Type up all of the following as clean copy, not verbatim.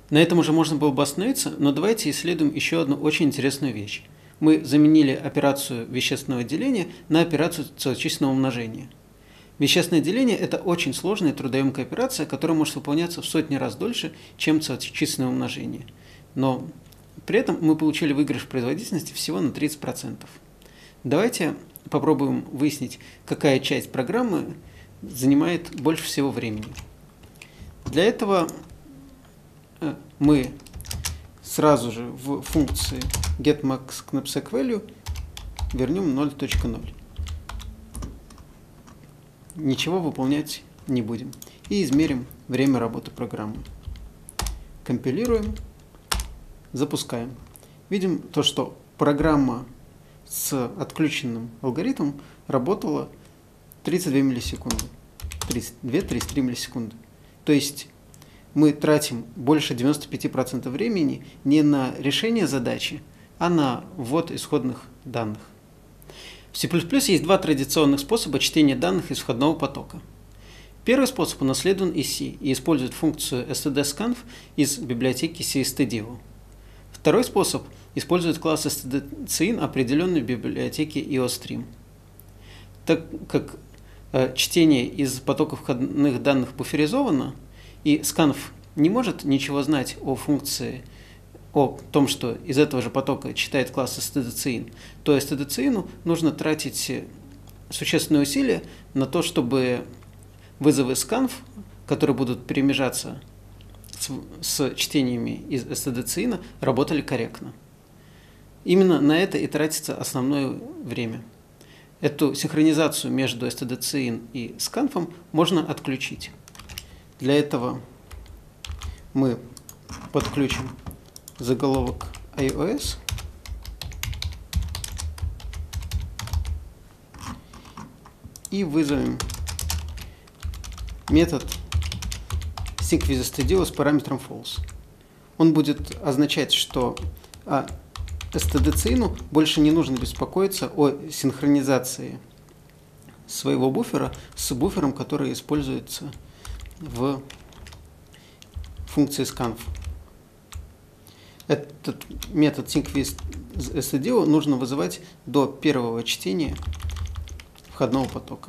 На этом уже можно было бы остановиться, но давайте исследуем еще одну очень интересную вещь. Мы заменили операцию вещественного деления на операцию целочисленного умножения. Вещественное деление – это очень сложная и трудоемкая операция, которая может выполняться в сотни раз дольше, чем целочисленное умножение. Но при этом мы получили выигрыш производительности всего на 30%. Давайте попробуем выяснить, какая часть программы занимает больше всего времени. Для этого мы сразу же в функции getMaxKnapSecValue вернем 0.0. Ничего выполнять не будем. И измерим время работы программы. Компилируем, запускаем. Видим то, что программа с отключенным алгоритмом работала 32 миллисекунды. 32-33 миллисекунды. То есть мы тратим больше 95% времени не на решение задачи, а на ввод исходных данных. В C++ есть два традиционных способа чтения данных из входного потока. Первый способ унаследован из C и использует функцию stdscanf из библиотеки cstdio. Второй способ использует класс stdcin, определенный в библиотеке iostream. Так как чтение из потока входных данных буферизовано, и scanf не может ничего знать о функции, о том, что из этого же потока читает класс stdcin, то stdcin нужно тратить существенные усилия на то, чтобы вызовы scanf, которые будут перемежаться с чтениями из stdcin, работали корректно. Именно на это и тратится основное время. Эту синхронизацию между stdcin и scanf можно отключить. Для этого мы подключим заголовок iOS и вызовем метод sync_with_stdio с параметром false. Он будет означать, что stdcin больше не нужно беспокоиться о синхронизации своего буфера с буфером, который используется в функции scanf. Этот метод sync_with_stdio нужно вызывать до первого чтения входного потока.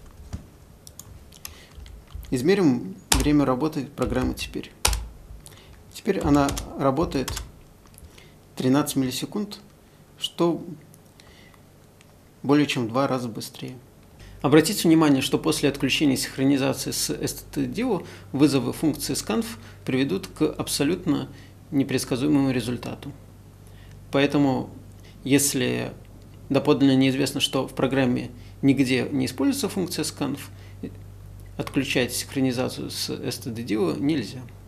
Измерим время работы программы теперь. Теперь она работает 13 миллисекунд, что более чем в 2 раза быстрее. Обратите внимание, что после отключения синхронизации с stdio вызовы функции scanf приведут к абсолютно непредсказуемому результату. Поэтому, если доподлинно неизвестно, что в программе нигде не используется функция scanf, отключать синхронизацию с stdio нельзя.